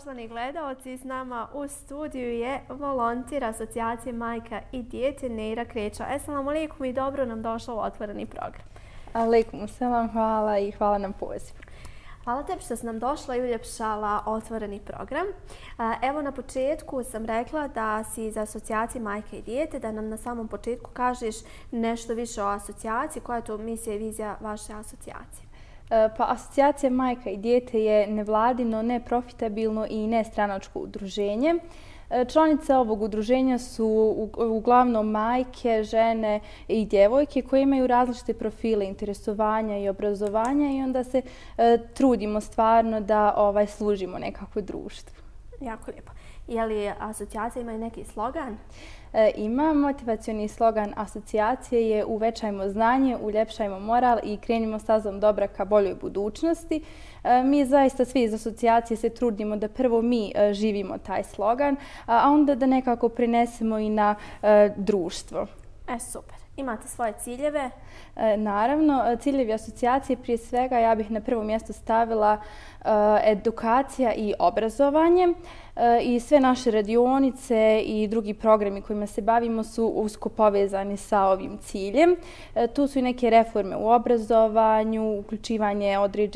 poštovani gledaoci, s nama u studiju je volonter Asocijacije Majka i dijete Neira Kreća. Assalamu alaikum i dobro nam došla u otvoreni program. Alaikum selam, hvala i hvala na pozivu. Hvala tebi što si nam došla i uljepšala otvoreni program. Evo na početku sam rekla da si iz Asocijacije Majka i dijete, da nam na samom početku kažeš nešto više o asocijaciji, koja je to misija i vizija vaše asocijacije. Pa Asocijacija Majka i dijete je nevladino, neprofitabilno i nestranačko udruženje. Članice ovog udruženja su uglavnom majke, žene i djevojke koje imaju različite profile interesovanja i obrazovanja i onda se trudimo stvarno da služimo nekako društvu. Jako lijepo. Je li asocijacija ima i neki slogan? Ima. Motivacioni slogan asocijacije je uvećajmo znanje, uljepšajmo moral i krenimo stazom dobra ka boljoj budućnosti. Mi zaista svi iz asocijacije se trudimo da prvo mi živimo taj slogan, a onda da nekako prenesemo i na društvo. Super. Imate svoje ciljeve? Naravno, ciljevi asocijacije prije svega ja bih na prvo mjesto stavila edukacija i obrazovanje i sve naše radionice i drugi programi kojima se bavimo su usko povezani sa ovim ciljem. Tu su i neke reforme u obrazovanju, uključivanje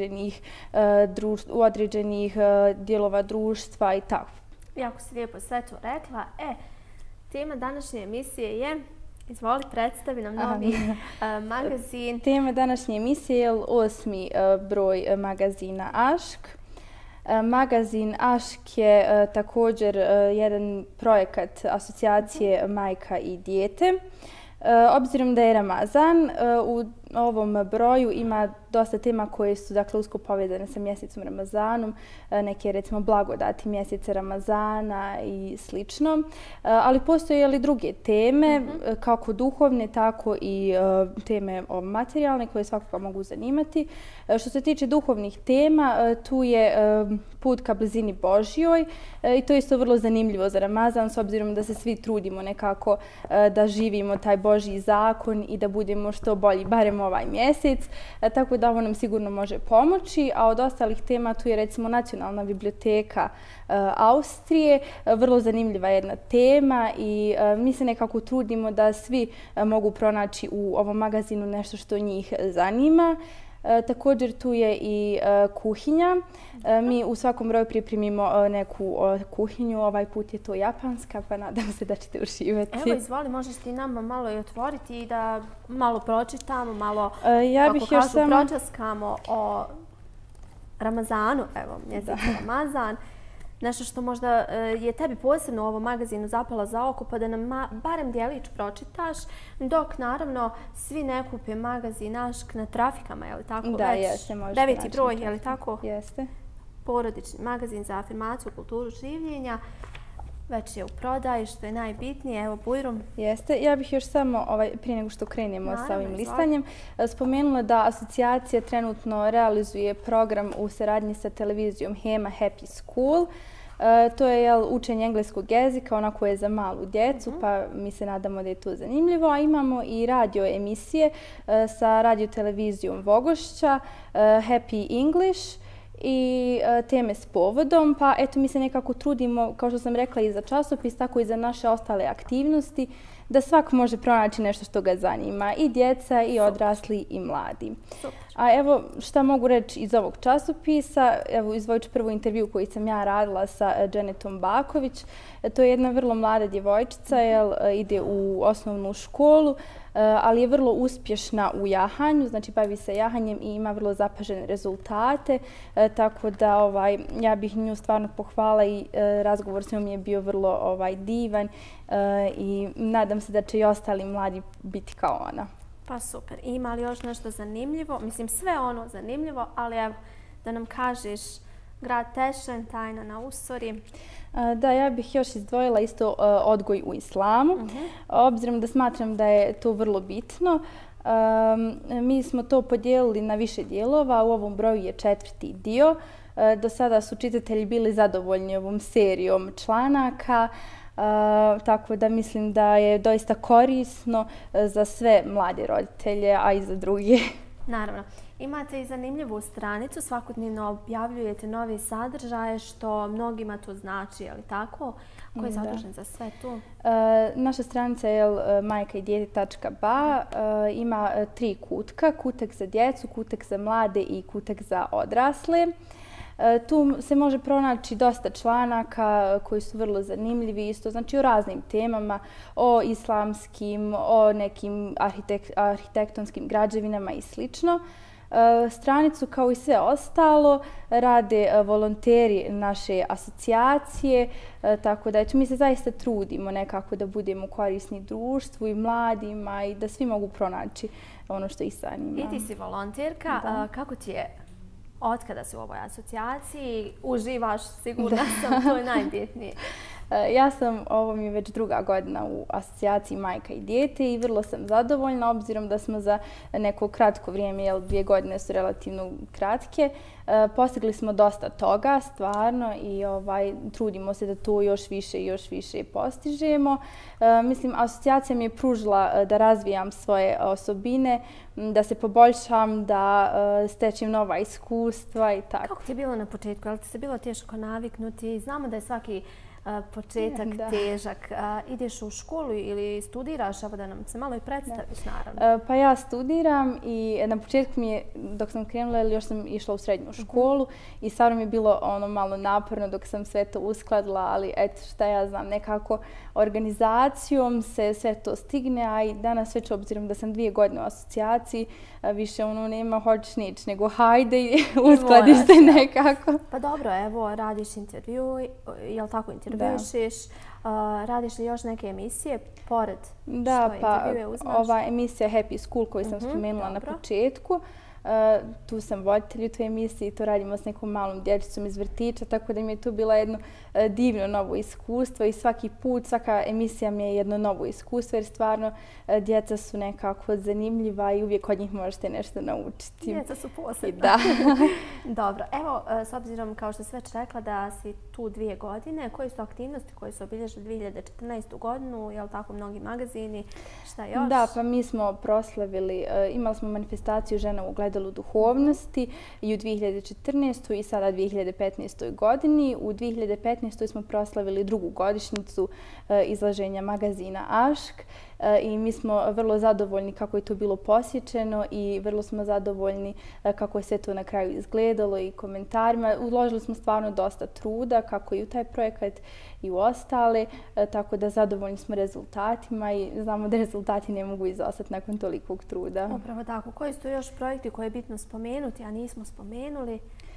određenih dijelova društva i tako. Jako si lijepo sve to rekla. Tema današnje emisije je... Izvoli, predstavi nam novi magazin. Tema današnje emisije je 8. broj magazina Ašk. Magazin Ašk je također jedan projekat Asocijacije Majka i dijete. Obzirom da je Ramazan, u ovom broju ima dosta tema koje su usko povezane sa mjesecom Ramazanom, neke recimo blagodati mjeseca Ramazana i slično. Ali postoje li druge teme, kako duhovne, tako i teme materijalne koje svakako mogu zanimati. Što se tiče duhovnih tema, tu je put ka blizini Božjoj i to je isto vrlo zanimljivo za Ramazan s obzirom da se svi trudimo nekako da živimo taj Božji zakon i da budemo što bolji, barem ovaj mjesec, tako da ovo nam sigurno može pomoći. A od ostalih tema tu je recimo Nacionalna biblioteka Austrije, vrlo zanimljiva jedna tema i mi se nekako trudimo da svi mogu pronaći u ovom magazinu nešto što njih zanima. Također tu je i kuhinja. Mi u svakom broju pripremimo neku kuhinju. Ovaj put je to japanska, pa nadam se da ćete uživati. Evo, izvoli, možeš ti nama malo i otvoriti i da malo pročitamo, malo pročaskamo o Ramazanu. Evo, mjesec Ramazan. Nešto što možda je tebi posebno u ovom magazinu zapala za oko, pa da nam barem djelić pročitaš, dok naravno svi ne kupe magazin Ašk na trafikama, je li tako? Da, jeste, možete naći. 9. broj, je li tako? Jeste. Porodični magazin za afirmaciju, kulturu življenja. Već je u prodaji, što je najbitnije. Evo, Bujrum. Jeste. Ja bih još samo, prije nego što krenemo sa ovim listanjem, spomenula da asocijacija trenutno realizuje program u saradnji sa televizijom Hema Happy School. To je učenje engleskog jezika, onako je za malu djecu, pa mi se nadamo da je to zanimljivo. A imamo i radio emisije sa radiotelevizijom Vogošća, Happy English, i teme s povodom, pa eto mi se nekako trudimo, kao što sam rekla, i za časopis, tako i za naše ostale aktivnosti, da svako može pronaći nešto što ga zanima, i djeca, i odrasli, i mladi. A evo šta mogu reći iz ovog časopisa, evo izdvojit ću prvu intervju koju sam ja radila sa Dženetom Baković. To je jedna vrlo mlada djevojčica, ide u osnovnu školu, ali je vrlo uspješna u jahanju, znači bavi se jahanjem i ima vrlo zapažene rezultate, tako da ja bih nju stvarno pohvala i razgovor s njom je bio vrlo divan i nadam se da će i ostali mladi biti kao ona. Pa super. Ima li još nešto zanimljivo? Mislim, sve ono zanimljivo, ali evo da nam kažeš grad Tešen, tajna na Usori. Da, ja bih još izdvojila isto odgoj u islamu, obzirom da smatram da je to vrlo bitno. Mi smo to podijelili na više dijelova, u ovom broju je 4. dio. Do sada su čitatelji bili zadovoljni ovom serijom članaka, tako da mislim da je doista korisno za sve mlade roditelje, a i za druge. Naravno. Imate i zanimljivu stranicu, svakodnevno objavljujete nove sadržaje, što mnogima to znači, je li tako? Ko je zadužen za sve to? Naša stranica je majkaidijete.ba, ima 3 kutka, kutak za djecu, kutak za mlade i kutak za odrasle. Tu se može pronaći dosta članaka koji su vrlo zanimljivi, isto znači o raznim temama, o islamskim, o nekim arhitektonskim građevinama i slično. Stranicu kao i sve ostalo rade volonteri naše asocijacije, tako da mi se zaista trudimo nekako da budemo korisni društvu i mladima i da svi mogu pronaći ono što ih zanima. I ti si volonterka, kako ti je otkada si u ovoj asocijaciji? Uživaš, sigurna sam, to je najbitnije. Ja sam, ovo mi je već 2. godina u asocijaciji Majka i dijete i vrlo sam zadovoljna obzirom da smo za neko kratko vrijeme, jer 2 godine su relativno kratke, postigli smo dosta toga stvarno i trudimo se da to još više postižemo. Mislim, asocijacija mi je pružila da razvijam svoje osobine, da se poboljšam, da stečem nova iskustva i tako. Kako ti je bilo na početku? Je li ti se bilo teško naviknuti? Znamo da je svaki početak težak. Ideš u školu ili studiraš? Evo da nam se malo i predstaviš, naravno. Pa ja studiram i na početku mi je, dok sam krenula, još sam išla u srednju školu i stvarno mi je bilo malo naporno dok sam sve to uskladila, ali eto šta ja znam, nekako organizacijom se sve to stigne, a i danas već obzirom da sam 2 godine u asocijaciji, više nema hoćeš nić, nego hajde i uskladiš se nekako. Pa dobro, evo, radiš intervju, jel tako intervjušiš? Radiš li još neke emisije pored što intervjue uzmaš? Ova emisija Happy School koju sam spomenula na početku, tu sam voditelj u toj emisiji, to radimo s nekom malom dječicom iz vrtića, tako da mi je tu bilo jedno divno novo iskustvo i svaki put, svaka emisija mi je jedno novo iskustvo jer stvarno djeca su nekako zanimljiva i uvijek od njih možete nešto naučiti. Djeca su posebna. Da. Dobro, evo, s obzirom kao što si već rekla da si tu 2 godine, koje su aktivnosti koje su obilježile 2014. godinu, je li tako mnogi magazini, šta još? Da, pa mi smo proslavili, imali smo manifestaciju Žena u ogledalu duhovnosti i u 2014. i sada 2015. godini. U 2015. smo proslavili 2. godišnjicu izlaženja magazina Ašk i mi smo vrlo zadovoljni kako je to bilo posjećeno i vrlo smo zadovoljni kako je sve to na kraju izgledalo i komentarima. Uložili smo stvarno dosta truda kako i u taj projekat i u ostale, tako da zadovoljni smo rezultatima i znamo da rezultati ne mogu izostati nakon tolikog truda. Upravo tako. Koji su još projekti koje je bitno spomenuti, a nismo spomenuli?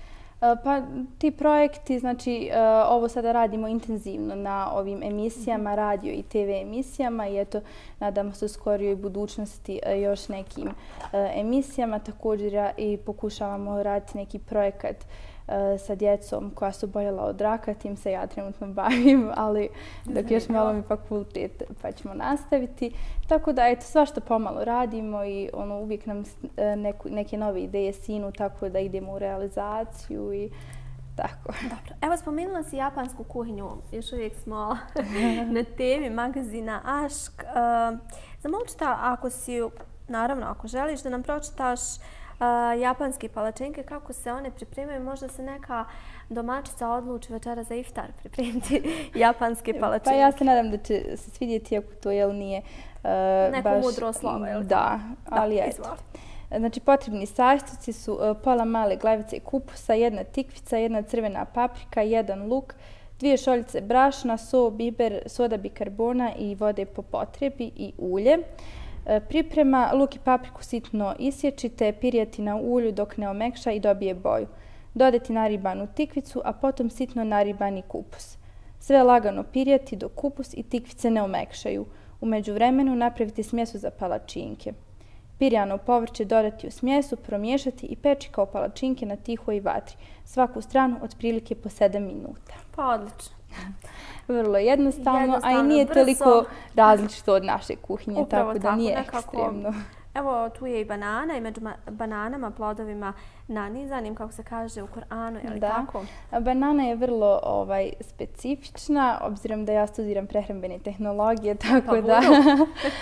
Pa ti projekti, znači ovo sada radimo intenzivno na ovim emisijama, radio i TV emisijama i eto, nadamo se u skorijoj budućnosti još nekim emisijama. Također i pokušavamo raditi neki projekat sa djecom koja su boljela od raka, tim se ja trenutno bavim, ali dok još malo mi fakultet pa ćemo nastaviti. Tako da, eto, svašta pomalo radimo i uvijek nam neke nove ideje sinu, tako da idemo u realizaciju i tako. Dobro. Evo, spomenula si japansku kuhinju. Još uvijek smo na temi magazina Ašk. Zamolit ću ako si, naravno, ako želiš da nam pročitaš japanske palačinke, kako se one pripremaju. Možda se neka domaćica odluči večera za iftar pripremiti japanske palačinke. Pa ja se nadam da će se svidjeti ako to nije neko mudro slovo. Da, ali eto. Znači, potrebni sastojci su pola male glavice kupusa, 1 tikvica, 1 crvena paprika, 1 luk, 2 šoljice brašna, so, biber, soda bikarbona i vode po potrebi i ulje. Priprema: luk i papriku sitno isječite, pirijati na ulju dok ne omekša i dobije boju. Dodati naribanu tikvicu, a potom sitno naribani kupus. Sve lagano pirijati dok kupus i tikvice ne omekšaju. U međuvremenu napraviti smjesu za palačinke. Pirijano povrće dodati u smjesu, promiješati i peći kao palačinke na tihoj vatri. Svaku stranu otprilike po 7 minuta. Pa odlično. Vrlo jednostavno, a i nije toliko različito od naše kuhinje, tako da nije ekstremno. Evo, tu je i banana i među bananama, plodovima nanizanim, kako se kaže u Koranu, je li tako? Da, banana je vrlo specifična, obzirom da ja studiram prehrambene tehnologije, tako da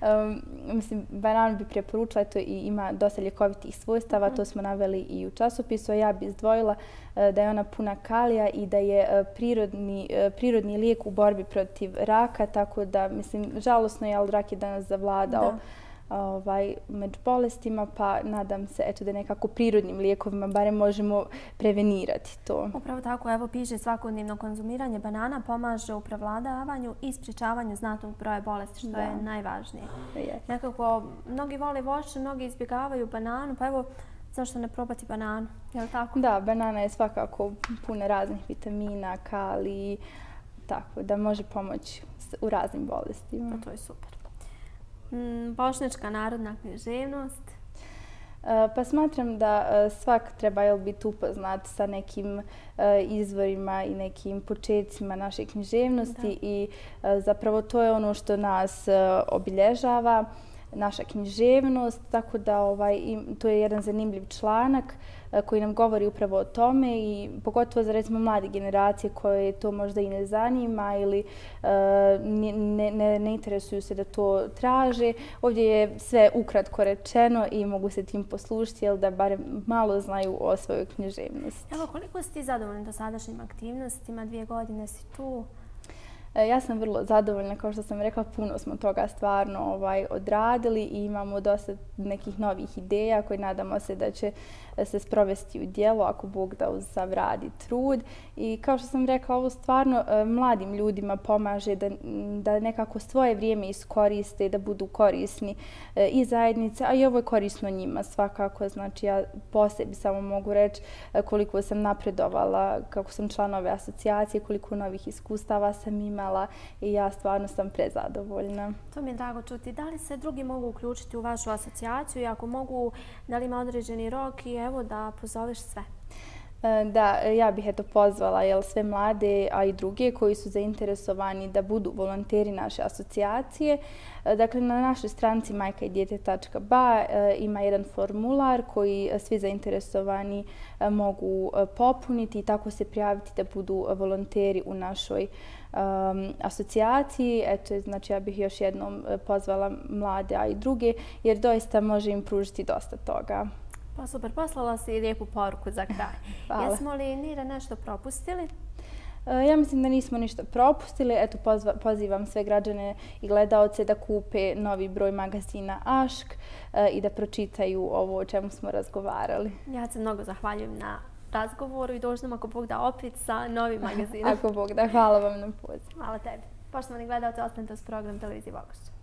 Mislim, banan bi preporučila, to i ima dosta ljekovitih svojstava, to smo naveli i u časopisu. Ja bi izdvojila da je ona puna kalija i da je prirodni lijek u borbi protiv raka, tako da, mislim, žalosno je, ali rak je danas zavladao među bolestima, pa nadam se da nekako prirodnim lijekovima barem možemo prevenirati to. Upravo tako, evo piše svakodnevno konzumiranje banana pomaže u prevladavanju i sprječavanju znatnog broja bolesti, što je najvažnije. Nekako, mnogi vole voće, mnogi izbjegavaju bananu, pa evo, zašto ne probati bananu, je li tako? Da, banana je svakako puna raznih vitamina, kalij, tako da može pomoći u raznim bolestima. Pa to je super. Bošnjačka narodna književnost? Pa smatram da svak treba biti upoznat sa nekim izvorima i nekim početcima naše književnosti i zapravo to je ono što nas obilježava, naša književnost, tako da to je jedan zanimljiv članak koji nam govori upravo o tome i pogotovo za recimo mlade generacije koje to možda i ne zanima ili ne interesuju se da to traže. Ovdje je sve ukratko rečeno i mogu se tim poslužiti, jer da barem malo znaju o svojoj književnosti. Evo, koliko si ti zadovoljna dosadašnjim aktivnostima? 2 godine si tu. Ja sam vrlo zadovoljna, kao što sam rekla, puno smo toga stvarno odradili i imamo dosta nekih novih ideja koje nadamo se da će se sprovesti u djelo ako Bog da uz sav rad i trud. I kao što sam rekla, ovo stvarno mladim ljudima pomaže da nekako svoje vrijeme iskoriste, da budu korisni i zajednice, a i ovo je korisno njima svakako. Znači ja po sebi samo mogu reći koliko sam napredovala, kako sam član ove asocijacije, koliko novih iskustava sam imala i ja stvarno sam prezadovoljna. To mi je drago čuti. Da li se drugi mogu uključiti u vašu asocijaciju i ako mogu, da li ima određeni rok i evo da pozoveš sve? Da, ja bih pozvala sve mlade, a i druge koji su zainteresovani da budu volonteri naše asocijacije. Dakle, na našoj stranici majkaidjete.ba ima jedan formular koji svi zainteresovani mogu popuniti i tako se prijaviti da budu volonteri u našoj asocijaciji. Eto, znači ja bih još jednom pozvala mlade, a i druge, jer doista može im pružiti dosta toga. Pa super, poslala si lijepu poruku za kraj. Hvala. Jesmo li, Nira, nešto propustili? Ja mislim da nismo ništa propustili. Eto, pozivam sve građane i gledaoce da kupe novi broj magazina Ašk i da pročitaju ovo o čemu smo razgovarali. Ja se mnogo zahvaljujem na razgovoru i dođemo ako Bog da opet sa novim magazinom. Ako Bog da, hvala vam na pozivu. Hvala tebi. Poštovani gledaoci, ostanite uz program Televizije Bogošća.